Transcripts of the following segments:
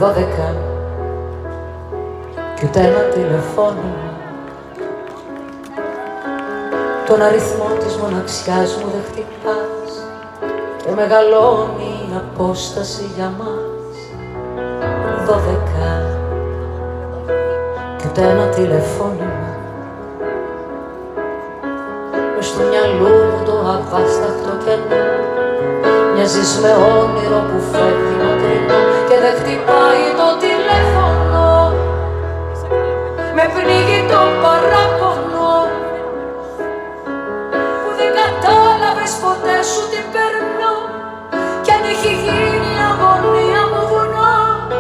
12 κι ούτε ένα τηλεφώνημα. Τον αριθμό της μοναξιάς μου δεν χτυπάς και μεγαλώνει η απόσταση για μας. 12 κι ούτε ένα τηλεφώνημα. Μες στο μυαλό μου το αβάσταχτο κενό μοιάζεις με όνειρο που φεύγει μακρινό και δεν χτυπάει το τηλέφωνο. Με πνίγει το παράπονο που δεν κατάλαβες ποτέ σου τι περνώ κι αν έχει γίνει η αγωνία μου βουνό.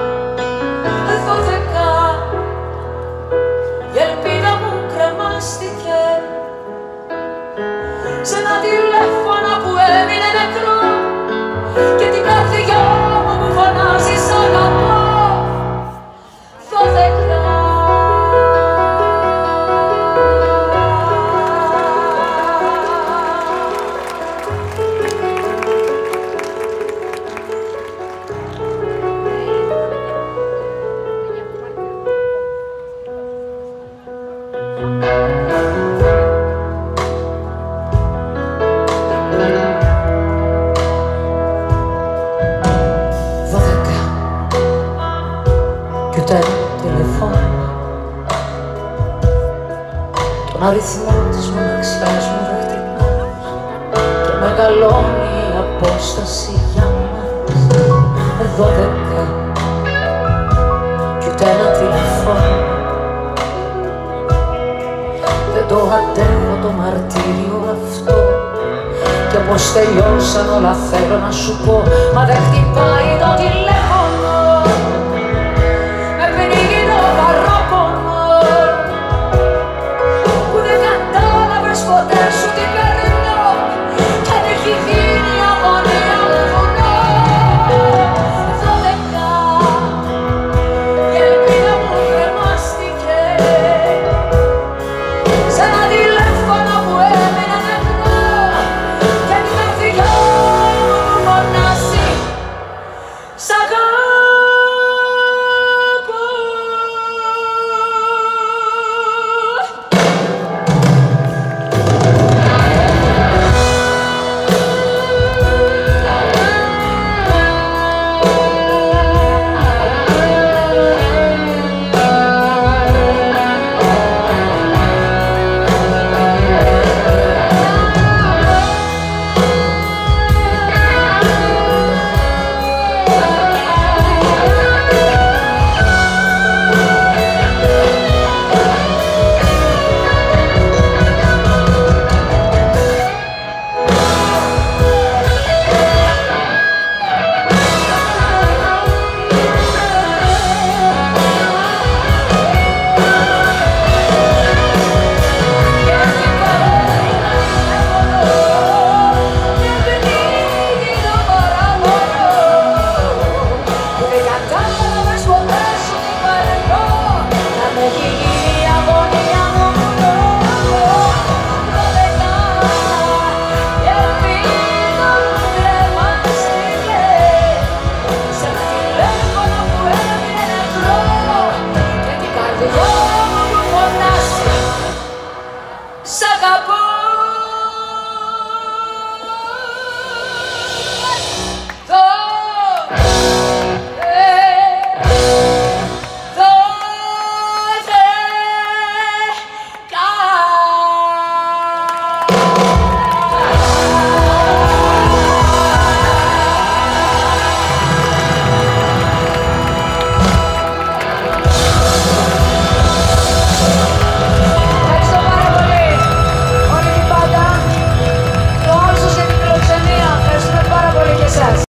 12 η ελπίδα μου κρεμάστηκε σε ένα τηλέφωνο που έμεινε νεκρό και την καρδιά μου φωνάζει σ' αγαπώ. 12 κι ούτε ένα τηλεφώνημα. Τον αριθμό της μοναξιάς μου δεν χτυπάς και μεγαλώνει η απόσταση για μας. 12 κι ούτε ένα τηλεφώνημα. Δεν το αντέχω το μαρτύριο αυτό και πως τελειώσαν όλα θέλω να σου πω, μα δεν χτυπάει το τηλέφωνο.